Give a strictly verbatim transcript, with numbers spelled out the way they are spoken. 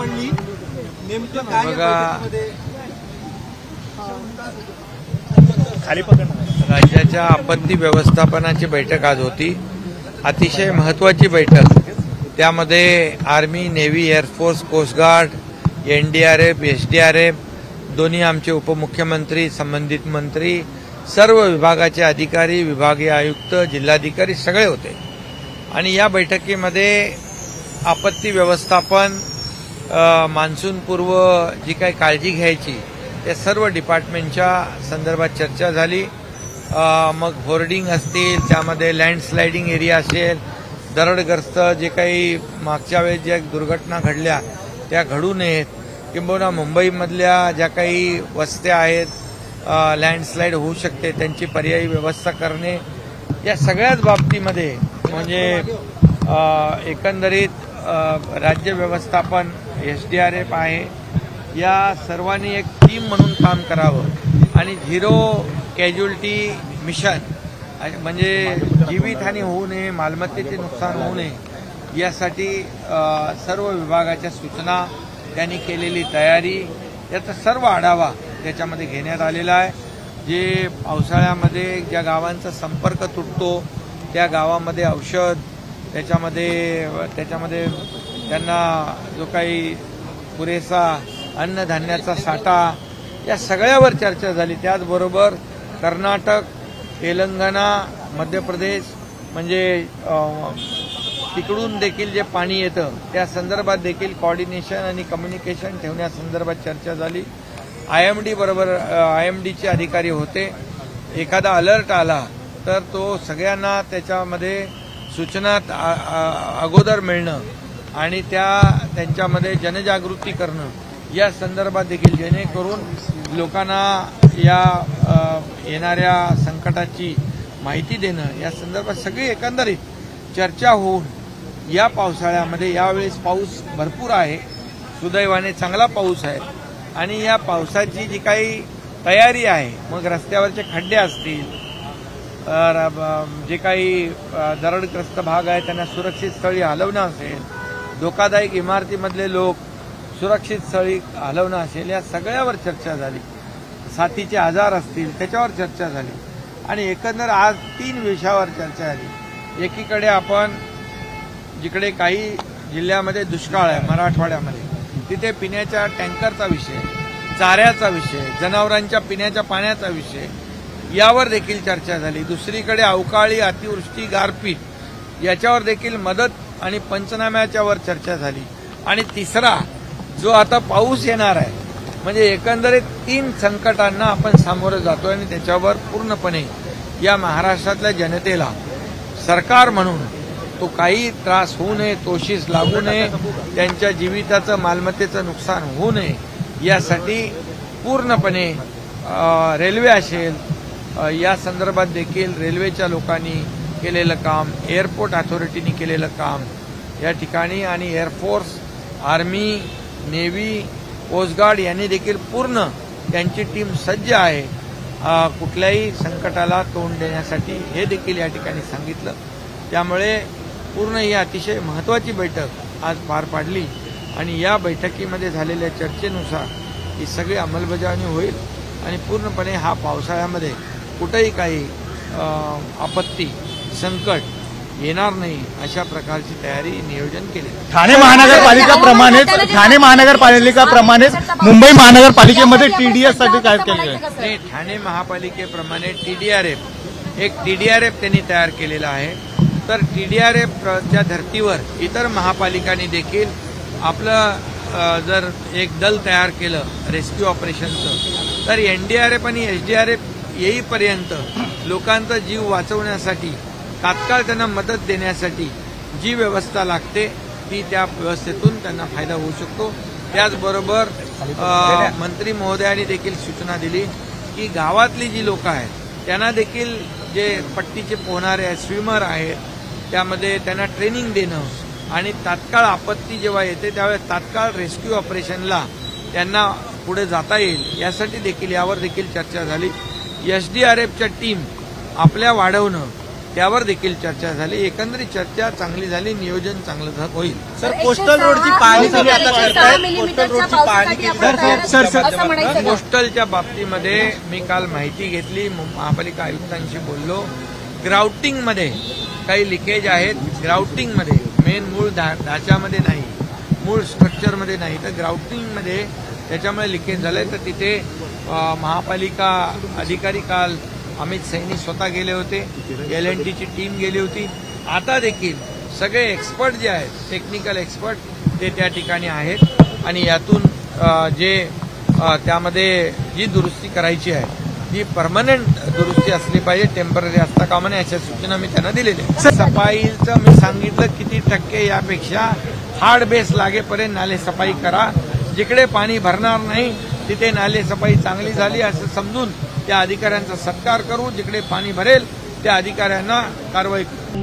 पडली नेमकं काय बघा, खाली पकड. राज्याच्या आपत्ती व्यवस्थापनाची बैठक आज होती. अतिशय महत्वाची बैठक. त्यामध्ये army, navy, air force, coast guard, NDRF, SDRF, दोन्ही आमचे उपमुख्यमंत्री, संबंधित मंत्री, सर्व विभागाचे अधिकारी, विभागीय आयुक्त, जिल्हाधिकारी सगळे होते. आणि या बैठकीमध्ये आपत्ती व्यवस्थापन, मान्सूनपूर्व जी काही काळजी घ्यायची त्या सर्व डिपार्टमेंटच्या संदर्भात चर्चा झाली. मग होर्डिंग असतील, त्यामध्ये लँडस्लायडिंग एरिया असेल, दरडग्रस्त जे काही मागच्या वेळेस ज्या दुर्घटना घडल्या त्या घडू नयेत, किंबहुना मुंबईमधल्या ज्या काही वस्त्या आहेत लँडस्लाईड होऊ शकते त्यांची पर्यायी व्यवस्था करणे, या सगळ्याच बाबतीमध्ये म्हणजे एकंदरीत राज्य व्यवस्थापन, एसडीआरएफ आहे, या सर्वांनी एक टीम म्हणून काम करावं आणि झिरो कॅज्युअल्टी मिशन म्हणजे जीवितहानी होऊ नये, मालमत्तेचे नुकसान होऊ नये यासाठी सर्व विभागाच्या सूचना, त्यांनी केलेली तयारी, याचा सर्व आढावा त्याच्यामध्ये घेण्यात आलेला आहे. जे पावसाळ्यामध्ये ज्या गावांचा संपर्क तुटतो त्या गावामध्ये औषध, त्याच्यामध्ये त्याच्यामध्ये त्यांना जो काही पुरेसा अन्नधान्याचा साठा, या सगळ्यावर चर्चा झाली. त्याचबरोबर कर्नाटक, तेलंगणा, मध्य प्रदेश म्हणजे तिकडून देखील जे पाणी येतं त्या संदर्भात देखील कोऑर्डिनेशन आणि कम्युनिकेशन ठेवण्यासंदर्भात चर्चा झाली. आय एम डी बरोबर आय एम डीचे अधिकारी होते. एखादा अलर्ट आला तर तो सगळ्यांना त्याच्यामध्ये सूचना अगोदर मिळणं आणि त्या त्यांच्यामध्ये जनजागृती करणं या संदर्भात देखील, जेणेकरून लोकांना या येणाऱ्या संकटाची माहिती देणं या संदर्भात सगळी एकंदरीत चर्चा होऊन या पावसाळ्यामध्ये, यावेळेस पाऊस भरपूर आहे, सुदैवाने चांगला पाऊस आहे, आणि या पावसाची जी काही तयारी आहे, मग रस्त्यावरचे खड्डे असतील, जे काही दरडग्रस्त भाग आहे त्यांना सुरक्षित स्थळी हलवणं असेल, धोकादायक इमारतीमधले लोक सुरक्षित स्थळी हलवणं असेल, या सगळ्यावर चर्चा झाली. साथीचे आजार असतील त्याच्यावर चर्चा झाली. आणि एकंदर आज तीन विषयावर चर्चा झाली. एकीकडे आपण जिकडे काही जिल्ह्यामध्ये दुष्काळ आहे, मराठवाड्यामध्ये, तिथे पिण्याच्या टँकरचा विषय, चाऱ्याचा विषय, जनावरांच्या पिण्याच्या पाण्याचा विषय, यावर देखील चर्चा झाली. दुसरीकडे अवकाळी, अतिवृष्टी, गारपीट याच्यावर देखील मदत आणि पंचनाम्याच्यावर चर्चा झाली. आणि तिसरा जो आता पाऊस येणार आहे, म्हणजे एकंदरीत तीन संकटांना आपण सामोरं जातोय आणि त्याच्यावर पूर्णपणे या महाराष्ट्रातल्या जनतेला सरकार म्हणून तो काही त्रास होऊ नये, तोशीस लागू नये, त्यांच्या जीविताचं, मालमत्तेचं नुकसान होऊ नये यासाठी पूर्णपणे रेल्वे असेल, या संदर्भात देखील रेल्वेच्या लोकांनी केलेलं काम, एअरपोर्ट अथॉरिटीनी केलेलं काम या ठिकाणी, आणि एअरफोर्स, आर्मी, नेव्ही, कोस्टगार्ड यांनी देखील पूर्ण त्यांची टीम सज्ज आहे कुठल्याही संकटाला तोंड देण्यासाठी, हे देखील या ठिकाणी सांगितलं. त्यामुळे पूर्ण ही अतिशय महत्त्वाची बैठक आज पार पाडली आणि या बैठकीमध्ये झालेल्या चर्चेनुसार ही सगळी अंमलबजावणी होईल आणि पूर्णपणे हा पावसाळ्यामध्ये कुठेही काही आपत्ती, संकट येणार नाही अशा प्रकारची तयारी, नियोजन केले. ठाणे महानगरपालिकाप्रमाणेच ठाणे महानगरपालिकाप्रमाणेच मुंबई महानगरपालिकेमध्ये टीडीएस साठी काय केलं आहे? ठाणे महापालिकेप्रमाणे टीडीआरएफ, एक टीडीआरएफ त्यांनी तयार केलेला आहे. तर टीडीआरएफच्या धर्तीवर इतर महापालिकांनी देखील आपलं जर एक दल तयार केलं रेस्क्यू ऑपरेशनचं, तर एनडीआरएफ आणि एसडीआरएफ येईपर्यंत लोकांचा जीव वाचवण्यासाठी, तात्काळ त्यांना मदत देण्यासाठी जी व्यवस्था लागते ती त्या व्यवस्थेतून त्यांना फायदा होऊ शकतो. त्याचबरोबर मंत्री महोदयांनी देखील सूचना दिली की गावातली जी लोक आहेत त्यांना देखील जे पट्टीचे पोहणारे आहेत, स्विमर आहेत, त्यामध्ये त्यांना ट्रेनिंग देणं आणि तात्काळ आपत्ती जेव्हा येते त्यावेळेस तात्काळ रेस्क्यू ऑपरेशनला त्यांना पुढे जाता येईल यासाठी देखील यावर देखील चर्चा झाली. एसडीआरएफच्या टीम आपल्या वाढवणं त्यावर देखील चर्चा झाली. एकंदरीत चर्चा चांगली झाली, नियोजन चांगलं झा- होईल. सर पोस्टल रोडची पाहणी तुम्ही आता करतायत, पोस्टल रोडची पाहणी केली जाते. सर, सर, पोस्टलच्या बाबतीमध्ये मी काल माहिती घेतली, महापालिका आयुक्तांशी बोललो. ग्राउटिंगमध्ये काही लिकेज आहेत. ग्राउटिंगमध्ये मेन मूळ ढा ढाच्यामध्ये नाही, मूळ स्ट्रक्चरमध्ये नाही, तर ग्राउटिंगमध्ये त्याच्यामुळे लिकेज झालंय. तर तिथे अ, महापालिका अधिकारी काल अमित सैनी स्वतः गेले होते, एल एन टीची टीम गेली होती. आता देखील सगळे एक्सपर्ट जे आहेत, टेक्निकल एक्सपर्ट, ते त्या ठिकाणी आहेत आणि यातून अ, जे अ, त्यामध्ये जी दुरुस्ती करायची आहे ती परमनंट दुरुस्ती असली पाहिजे, टेम्पररी असता कामा नये, अशा सूचना मी त्यांना दिलेल्या आहेत. सफाईचं मी सांगितलं किती टक्के, यापेक्षा हार्ड बेस लागेपर्यंत नाले सफाई करा. जिकडे पाणी भरणार नाही तिथे नाले सफाई चांगली झाली असं समजून त्या अधिकाऱ्यांचा सत्कार करू. जिकडे पाणी भरेल त्या अधिकाऱ्यांना कारवाई करू.